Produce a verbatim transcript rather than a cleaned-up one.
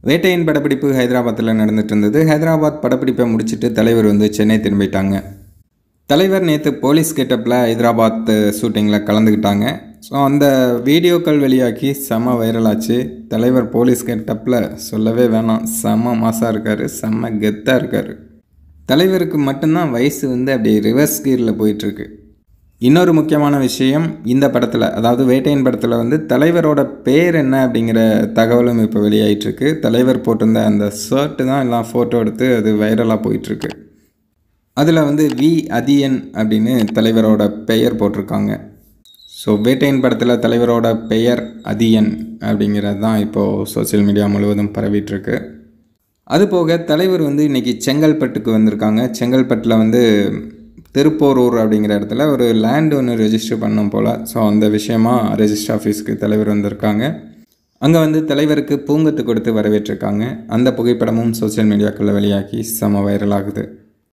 வேட்டையின் படப்பிடிப்பு ஹைதராபாத்தில் நடந்துட்டு இருந்தது. ஹைதராபாத் படப்பிடிப்பை முடிச்சுட்டு தலைவர் வந்து சென்னை திரும்பிட்டாங்க. தலைவர் நேற்று போலீஸ் கெட்டப்பில் ஹைதராபாத் ஷூட்டிங்கில் கலந்துக்கிட்டாங்க. ஸோ அந்த வீடியோக்கள் வெளியாக்கி செம்ம வைரலாச்சு. தலைவர் போலீஸ் கெட்டப்பில் சொல்லவே வேணாம், செம்ம மாசாக இருக்கார், செம்ம கெத்தாக இருக்கார். தலைவருக்கு மட்டும்தான் வயசு வந்து அப்படியே ரிவர்ஸ் கீரில் போயிட்டுருக்கு. இன்னொரு முக்கியமான விஷயம், இந்த படத்தில் அதாவது வேட்டையின் படத்தில் வந்து தலைவரோட பேர் என்ன அப்படிங்கிற தகவலும் இப்போ வெளியாகிட்டுருக்கு. தலைவர் போட்டிருந்த அந்த ஷர்ட்டு தான் எல்லாம் ஃபோட்டோ எடுத்து அது வைரலாக போயிட்டுருக்கு. அதில் வந்து வி அதியன் அப்படின்னு தலைவரோட பெயர் போட்டிருக்காங்க. ஸோ வேட்டையின் படத்தில் தலைவரோட பெயர் அதியன் அப்படிங்கிறது தான் இப்போது சோசியல் மீடியா முழுவதும் பரவிட்டுருக்கு. அதுபோக தலைவர் வந்து இன்றைக்கி செங்கல்பட்டுக்கு வந்திருக்காங்க. செங்கல்பட்டில் வந்து திருப்போரூர் அப்படிங்கிற இடத்துல ஒரு லேண்ட் ஒன்று ரெஜிஸ்டர் பண்ணோம் போல். ஸோ அந்த விஷயமா ரெஜிஸ்டர் ஆஃபீஸ்க்கு தலைவர் வந்திருக்காங்க. அங்கே வந்து தலைவருக்கு பூங்கொத்து கொடுத்து வரவேற்றிருக்காங்க. அந்த புகைப்படமும் சோசியல் மீடியாக்களில் வெளியாகி செம வைரல் ஆகுது.